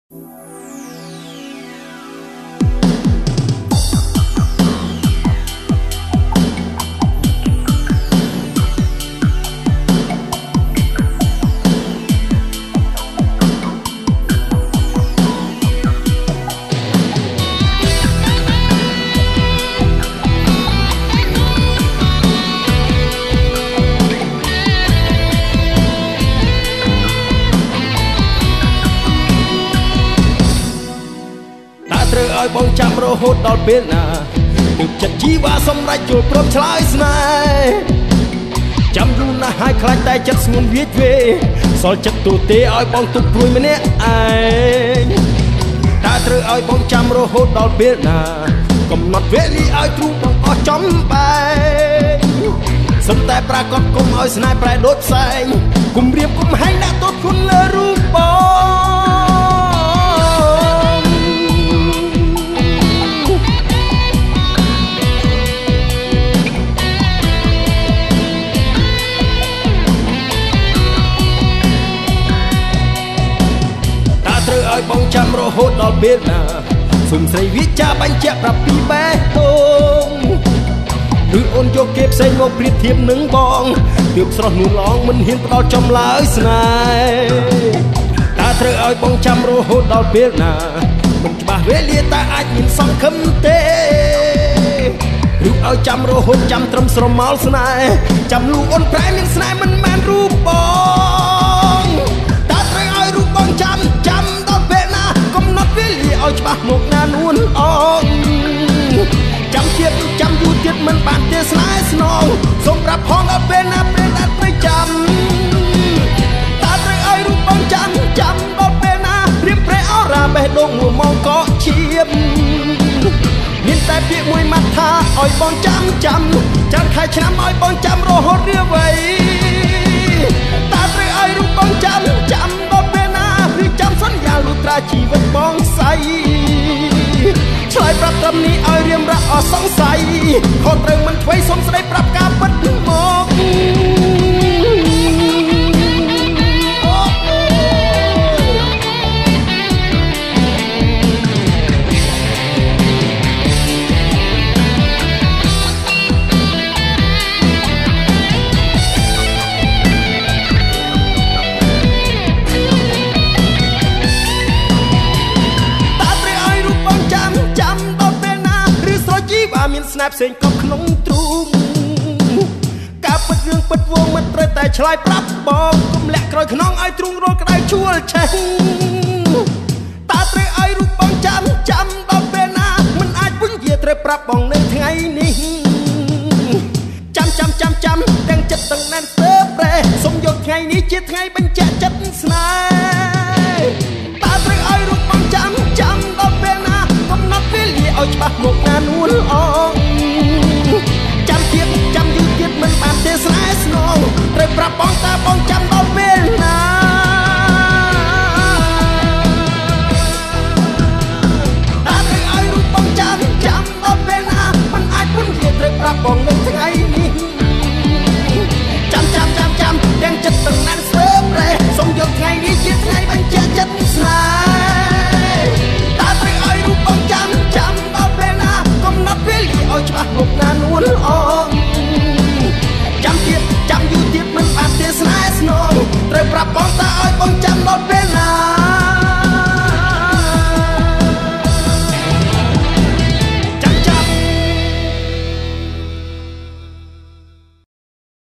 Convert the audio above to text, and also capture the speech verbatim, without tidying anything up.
ឲ្យបងចាំរហូតដល់ពេលណាទឹកចិត្តជីវ៉ាសម្រេចចូលព្រមឆ្លើយស្នេហ៍ចាំយូរណាស់ហើយខ្លាចតែចិត្តស្ងួនវាចវេសល់ចិត្តទូទេឲ្យបងទុកព្រួយម្នាក់ឯងតើត្រូវឲ្យបងចាំរហូតដល់ពេលណាកំណត់វេលាឲ្យទ្រូងបងអស់ចំបែងសឹមតែប្រាកដគុំឲ្យស្នេហ៍ប្រែដូចផ្សែងគុំរៀបគុំហែងដាក់ទោសគុណលើរូបបងត្រូវឲ្យបងចាំរហូតដល់ពេលណាសុំស្រីវាចាបាញ់ជាប្រាប់ពីបេះដូងឬអូនយកគេផ្សេងមកប្រៀបធៀបនឹងបងទើបស្រស់នួនឡងមិនហ៊ានផ្ដល់ចំឡើយស្នេហ៍តើត្រូវឲ្យបងចាំរហូតដល់ពេលណាមិនច្បាស់វេលាតើអាចមានសង្ឃឹមទេឬឲ្យចាំរហូតចាំត្រឹមស្រមោលស្នេហ៍ចាំលូអូនប្រែមានស្នេហ៍មិនមែនរូបបងតើត្រូវឲ្យរូបបងចាំចាំដល់ពេលណាកំណត់វេលាឲ្យច្បាស់មកណានួនអងចាំទៀតចាំយូរទៀតមិនបានទេស្នេហ៍ស្នងសូមប្រាប់ផងដល់ពេលណាពេលណាត្រូវចាំតើត្រូវឲ្យរូបបងចាំចាំដល់ពេលណារៀបប្រែអរ៉ាបេះដូងមួយម៉ោងក៏ឈៀបមានតែពាក្យមួយម៉ាត់ថាឲ្យបងចាំចាំចាំខែឆ្នាំឲ្យបងចាំរហូតរៀបវ័យតើត្រូវឲ្យរូបបងចាំចាំដល់ពេលណាឬចាំសន្យាលុត្រាជីវិតបងស្អីឆ្លើយប្រាប់ត្រឹមនេះឲ្យរៀមរ៉ាក់អស់សង្ស័យខុសត្រូវមិនធ្វេសសុំស្ដីប្រាប់ការពិតមកមានស្នេហ៍ផ្សេងក៏ក្នុងទ្រូងការពិតរឿងពិតវងមិនត្រូវតែឆ្លើយប្រាប់បងកុំលាក់ក្រោយខ្នងឲ្យទ្រូងរលក្តៅជួលឆេះតើត្រូវឲ្យរូបបងចាំចាំដល់ពេលណាមិនអាចពុញវាត្រូវប្រាប់បងនៅថ្ងៃនេះចាំចាំចាំចាំទាំងចិត្តទាំងណែនទៅប្រែសុំយកថ្ងៃនេះជាថ្ងៃបញ្ជាក់ចិត្តស្នេហ៍